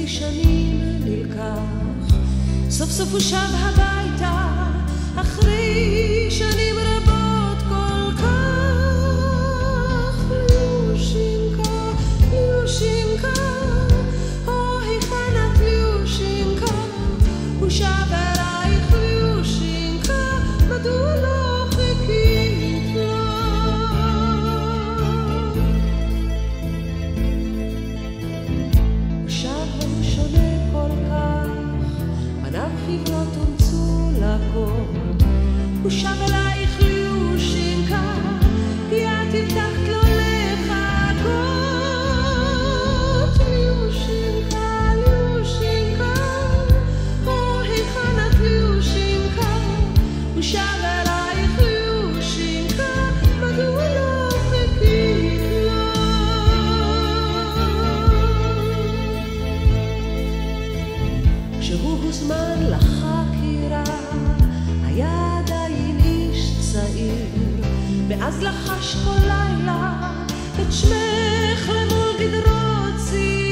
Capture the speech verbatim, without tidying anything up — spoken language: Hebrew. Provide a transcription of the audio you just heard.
לפני שנים נלקח, סוף סוף הוא שב הביתה אחרי שנים רבות כל כך. ליושינקה, ליושינקה, או היכן את ליושינקה? הוא שב אלייך ליושינקה, מדוע לא חיכית לו? הוא שב והוא שונה כל כך, פניו חיוורות אומצו לכל. הוא שב אלייך ליושינקה, כי את הבטחת לו לחכות. ליושינקה, ליושינקה, או היכן את ליושינקה? הוא שב אלייך ליושינקה, מדוע לא חיכית לו? כשהוא הוזמן לחקירה היה עדיין איש צעיר, ואז לחש כל לילה את שמך למול גדרות ציר.